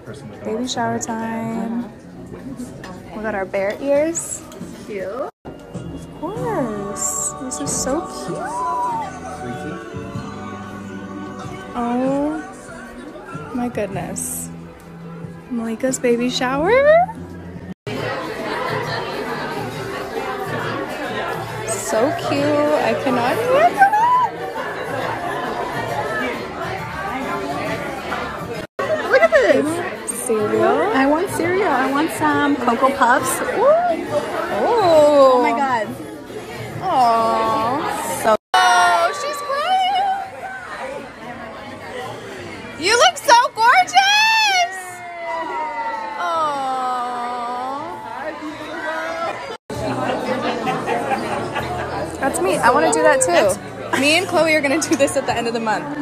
Baby shower time. We got our bear ears. Cute. Of course. This is so cute. Oh my goodness. Malika's baby shower. So cute. I cannot wait for that. Look at this. Cereal. I want cereal. I want some Cocoa Puffs. Ooh. Oh my God. Oh. So. Oh, she's crying. You look so gorgeous. Oh. That's me. I want to do that too. Me and Chloe are going to do this at the end of the month.